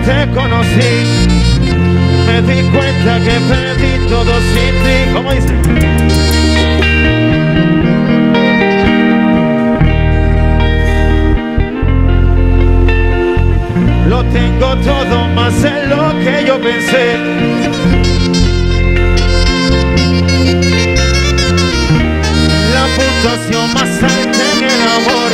te conocí, me di cuenta que perdí todo sin ti. ¿Cómo dice? Lo tengo todo más de lo que yo pensé. La puntuación más alta en el amor.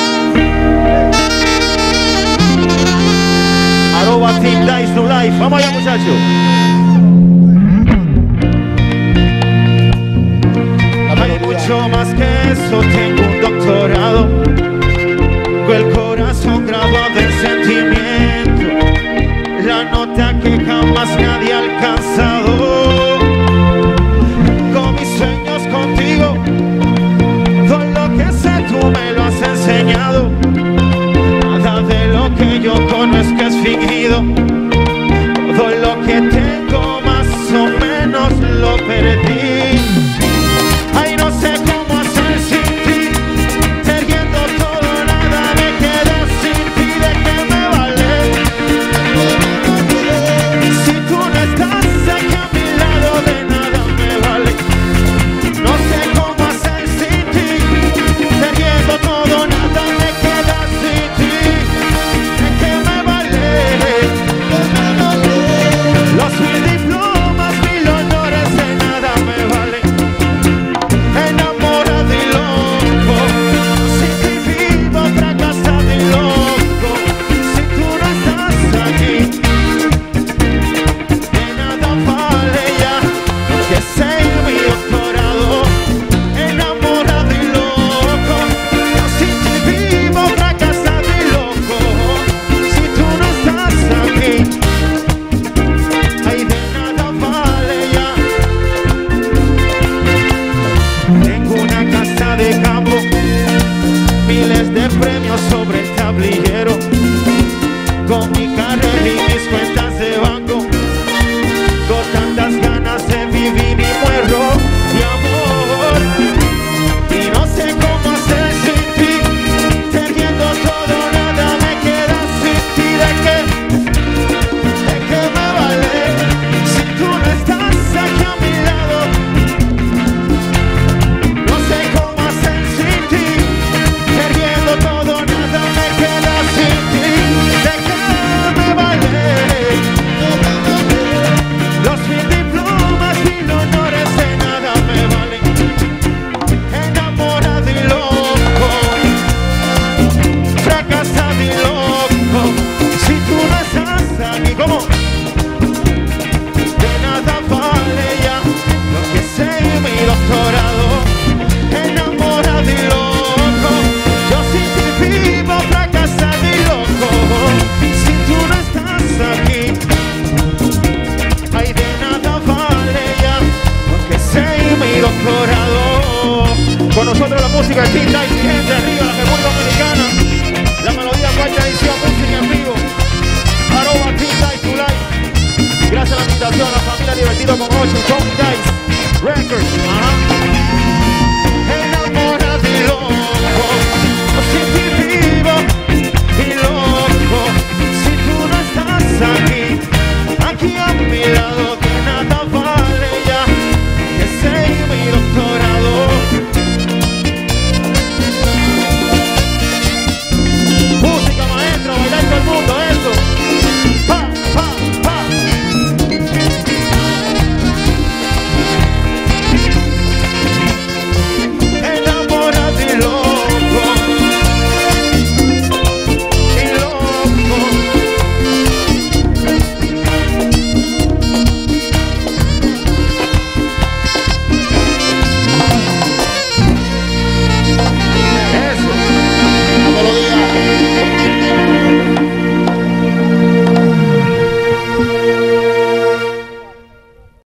@Team Dice No Life. Vamos allá, muchachos. Hay mucho más que eso. Tengo un doctorado, con el corazón grabado en sentimiento, la nota que jamás nadie ha alcanzado. Con mis sueños contigo, todo lo que sé tú me lo has enseñado. Nada de lo que yo conozco es fingido. Todo lo que tengo más o menos lo perdí. Ay, no sé cómo hacer sin ti, teniendo todo, nada me queda sin ti. ¿De qué me vale? Si tú no estás aquí a mi lado, de nada me vale. No sé cómo hacer sin ti, teniendo todo, nada me queda sin ti. ¿De qué me vale? Los 1000 diplomas, 1000 honores, de nada me vale. Enamorado y loco, sin ti vivo fracasado y loco. Si tú no estás aquí, de nada vale ya que sé mi doctorado. Enamorado y loco, sin ti vivo fracasado y loco. Si tú no estás aquí, ay, de nada vale ya. Tengo una casa de campo, miles de premios sobre el tablillero, con mi carrera y mis cuentas de banco, con tantas ganas de vivir y muero de amor. Y no sé cómo hacer sin ti, teniendo todo, nada me queda sin ti. ¿De qué me vale? Si tú no estás aquí a mi lado, no sé cómo hacer sin ti, teniendo todo, nada me queda sin ti. ¿De qué me vale? Los 1000 diplomas, 1000 honores, de nada me valen. Enamorado y loco, fracasado y loco. Si tú no estás aquí, ¿cómo? De nada vale ya lo que sé mi doctorado. Enamorado y loco, yo sin ti vivo fracasado y loco. Si tú no estás aquí, ay, de nada vale ya lo que sé mi doctorado. Con nosotros la música Team Dice, gente arriba, la República Dominicana. La melodía cuarta edición, música en vivo. @Team Dice To Life. Gracias a la invitación a la familia Divertido con 8, Tony Dice Records. Ajá.